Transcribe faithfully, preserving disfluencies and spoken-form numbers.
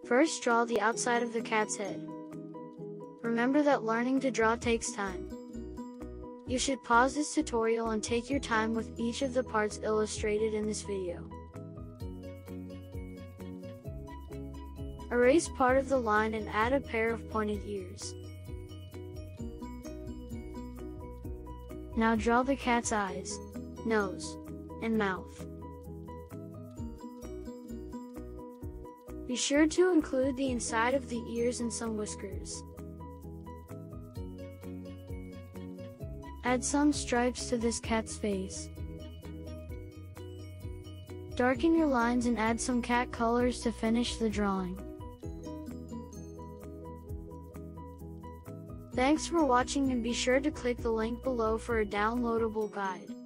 First, draw the outside of the cat's head. Remember that learning to draw takes time. You should pause this tutorial and take your time with each of the parts illustrated in this video. Erase part of the line and add a pair of pointed ears. Now draw the cat's eyes, nose, and mouth. Be sure to include the inside of the ears and some whiskers. Add some stripes to this cat's face. Darken your lines and add some cat colors to finish the drawing. Thanks for watching, and be sure to click the link below for a downloadable guide.